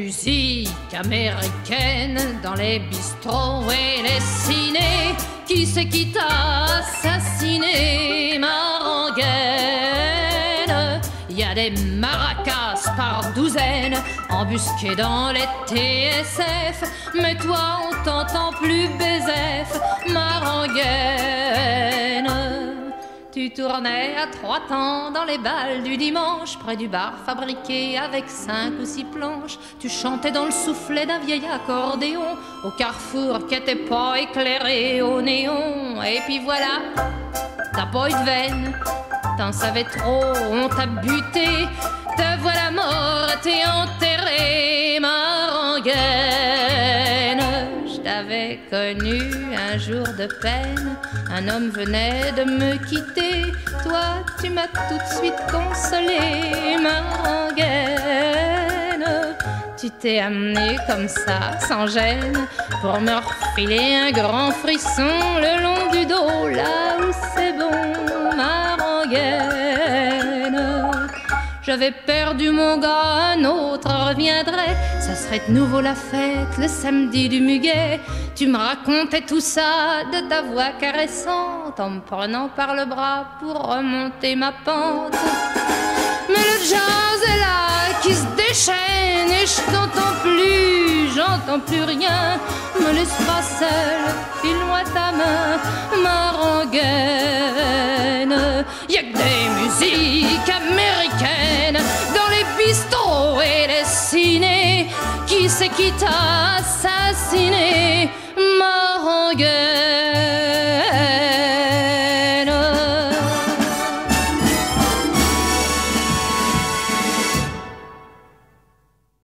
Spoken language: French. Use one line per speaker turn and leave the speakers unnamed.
musiques américaines dans les bistrots et les cinés. Qui c'est qui t'a assassiné, ma rengaine? Y a des maracas par douzaines embusqués dans les TSF, mais toi on t'entend plus baisef, ma rengaine. Tu tournais à 3 temps dans les balles du dimanche, près du bar fabriqué avec 5 ou 6 planches. Tu chantais dans le soufflet d'un vieil accordéon au carrefour qui était pas éclairé au néon. Et puis voilà, t'as pas eu de veine, t'en savais trop, on t'a buté. Te voilà morte et enterrée, ma rengaine. Je t'avais connu un jour de peine, un homme venait de me quitter. Toi, tu m'as tout de suite consolée, ma rengaine. Tu t'es amenée comme ça, sans gêne, pour me refiler un grand frisson le long du dos, là où c'est bon, ma rengaine. J'avais perdu mon gars, un autre reviendrait. Ça serait de nouveau la fête, le samedi du muguet. Tu me racontais tout ça de ta voix caressante, en me prenant par le bras pour remonter ma pente. Mais le jazz est là, qui se déchaîne, et je t'entends plus, j'entends plus rien. Me laisse pas seule, file-moi ta main, ma rengaine. Y'a que des musiques américaines dans les bistrots et les cinés. Qui c'est qui t'a assassiné, ma rengaine?